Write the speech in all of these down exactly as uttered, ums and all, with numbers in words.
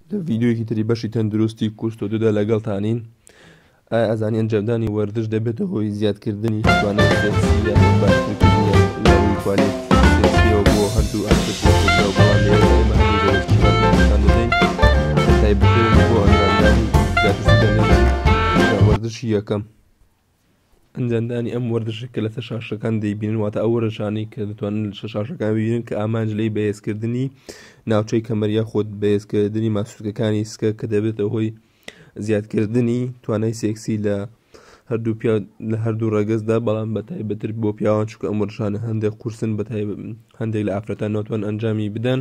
لە ڤیدیۆیەکی تری بەشی تەندروستی کوست و دوودا لەگەڵتانین. ئایا ئەزانی ئەنجامدانی وەردش دەبێتە هۆی زیادکردنی توانای سێکسی یان باشترکردنی یاڕووی توانێت سێکسیەوە بۆ هەردوو ئاستەکەوە بەڵام لێرە ئێمە هەندێک دەدەین تایبەتەوە بۆ ئەنجامدانی زیاترکردنی وەردشی یەکەم. ئەنجامدانی ئەم وەردشێکە لە شاشەکان دەیبینن، واتە ئەو وەرشانەی کە دەتوانن شاشەکان ببینن کە ئامانج لەی بەهێزکردنی ناوچەی کەمەر یاخود بەهێزکردنی ماسوولکەکانی سکە کە دەبێتە هۆی زیادکردنی توانای سێکسی لە هەردوو پیا لە هەردوو ڕێگەزدا، بەڵام بە تایبەتر بۆ پیاوان، چونکە ئەم وەرشانە هەندێک قورسن بە هەندێک لە ئافرەتان ناتوان ئەنجامی بدەن،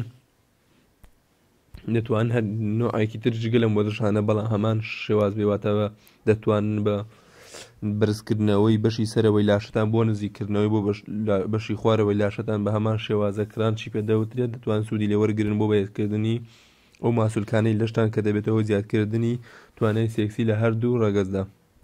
دەتوانن هەر نوعێکی تر جگە لەم وەرشانە بەڵام هەمان شێواز بێواتەوە دەتوانن بە بەرزکردنەوەی بەشی سەرەوەی لاشتان بۆ نزیکردنەوەی بۆ بەشی خوارەوەی لاشتان بە هەمان شێوازەکران چی پێدەوترێت دەتوان سوودی لێوەرگرن بۆ بەهێزکردنی ئەو ماسوولکانەی لەشتان کە دەبێتەوە زیادکردنی توانای سێکسی لە هەردوو ڕێگەزدا.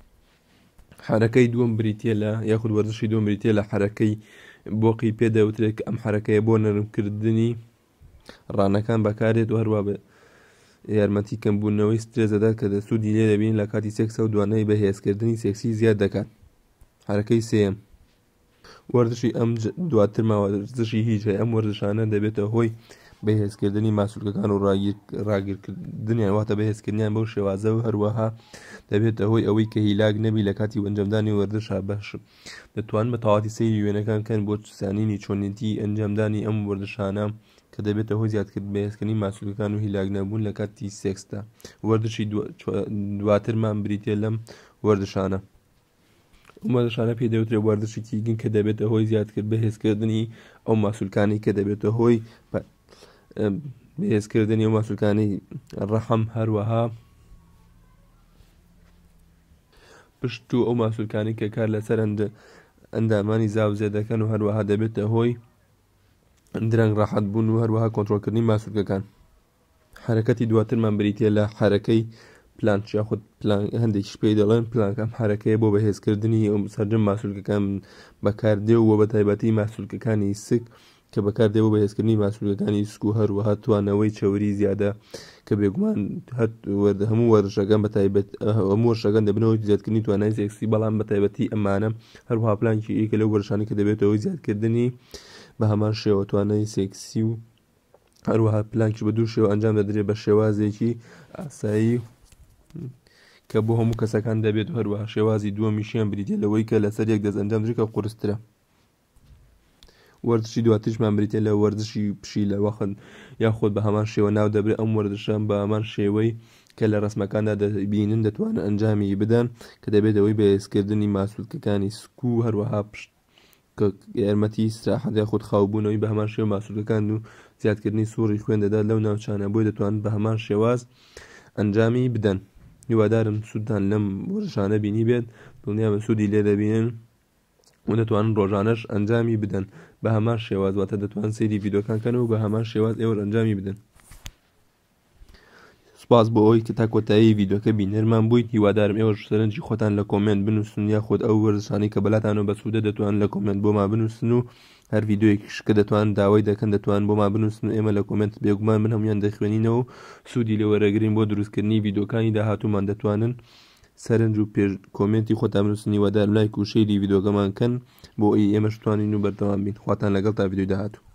حرەکەی دووەم بریتیە لە یاخود وەرزشی دووەم بریتیە لە حرەکەی بۆقی پێدەوترێت کە ئەم حرەکەیە بۆ نەرمکردنی ڕانەکان بەکارێت و هەروە بە یارمەتی کەمبوونەوەی سترێس دەدات کە دەسوودی لێ دەبین لە کاتی سێکسە و دوانای بەهێزکردنی سێکسی زیاد دەکات. حرەکەی سێیەم وەرزشی ئەم دواتر ماوەرزشی هیچ هەیە. ئەم وەرزشانە دەبێتە هۆی بەهێزکردنی ماسوولکەکان و ڕاگیرکردنیان، واتە بەهێزکردنیان بەو شێوازە و هەروەها دەبێتە هۆی ئەوەی کە هیلاک نەبی لە کاتی ئەنجامدانی وەردشا بەش دەتوان بە تەواتی سەیری وێنەکان کەن بۆ سانینی چۆنیەتی ئەنجامدانی ئەم وەردشانە کە دەبێتە هۆی زیادکرد بەهێزکردنی ماسوولکەکان و هیلاک نەبوون لە کاتی سێکسدا. وەردشی دواترمان بریتیە لەم وەردشانە. ئەم وەردشانە پێدەوترێت وەردشی تیگن کە دەبێتە هۆی زیادکرد بەهێزکردنی ئەو ماسوولکانی کە دەبێتە هۆی بەهێزکردنی ئەو ماسوولکانی ڕەحم، هەروەها پشت و ئەو ماسوولکانی کە کار لەسەر ئەندامانی زاوزێ دەکەن و هەروەها دەبێتە هۆی درەنگ ڕاحەت بوون و هەروەها کۆنتڕۆلکردنی ماسوولکەکان. حرەکەتی دواترمان بریتیە لە حرەکەی پلانچ یاخود هەندێکیش پێی دەڵێن پلانکەم حرەکەیە بۆ بەهێزکردنی ئەو سەرجەم ماسوولکەکان بەکاردێ و بە تایبەتی ماسوولکەکانی سک کە بەکاردێ بۆ بەهێزکردنی ماسوولکەکانی سک و هەروەها توانەوەی چەوری زیادە کە بێگومان هەموو وەرزشەکان بە تایبەت هەموو وەرزشەکان دەبنەوە زیادکردنی توانای سێکسی، بەڵام بە تایبەتی ئەمانە هەروەها پلانکی یەکە لەو وەرزشانەی کە دەبێتەوە زیادکردنی بە هەمان شێوە توانای سێکسی و هەروەها پلانکیش بە دوو شێوە ئەنجام دەدرێت بە شێوازێکی ئاسایی کە بۆ هەموو کەسەکان دەبێت و هەروەها شێوازی دووەمیشیان بریتێ لەوەی کە لەسەر یەک دەست ئەنجام درێت کە قورسترە. وەرزشی دواتریشمان بریتێ لە وەرزشی پشی لە وەخت یاخود بە هەمان شێوە ناو دەبرێت. ئەم وەرزشان بە هەمان شێوەی کە لە ڕسمەکاندا دەبینن دەتوانن ئەنجامی بدەن کە دەبێت ئەوەی بەهێزکردنی ماسوولکەکانی سک و هەروەها پشت کە یارمەتی ئیستراحەت یاخود خاوبوونەوەی بە هەمان شێوە ماسوولکەکان و زیادکردنی سووڕی خوێن دەدات لەو ناوچانە، بۆی دەتوانن بە هەمان شێواز ئەنجامی بدەن. هیوادارم سوودتان لەم وەرزشانە بینی بێت، دڵنیام سوودی لێ دەبینن و دەتوانن ڕۆژانەش ئەنجامی بدەن بە هەمان شێواز، واتە دەتوانن سەیری ڤیدیۆکان کەن و بە هەمان شێواز ئێوە ئەنجامی بدەن. سوپاس بۆ ئەوەی کە تا کۆتایی ڤیدیۆکە بینەرمان بوویت. هیوادارم ئێوەش سەرنجی خۆتان لە کۆمنت بنووسن یاخود ئەو وەرزشانەی کە بەلاتانەوە بە سوودە دەتوانن لە کۆمنت بۆمان بنووسن و هەر ڤیدیۆیەکیش کە دەتوانن داوای دەکەن دەتوانن بۆمان بنووسن و ئێمە لە کۆمنت بێگومان من هەمویان دەخوێنینەوە و سوودی لێوەرەگرین بۆ دروستکردنی ڤیدیۆکانی داهاتوومان دەتوانن سەرنج و پێش کۆمنتی خۆتان بنووسن. هیوادارم لایک و شەیری ڤیدیۆکەمان کەن بۆ ئەوەی ئێمەش بتوانین و بەردەوام بین. خواتان لەگەڵ تا ڤیدیۆی داهاتوو.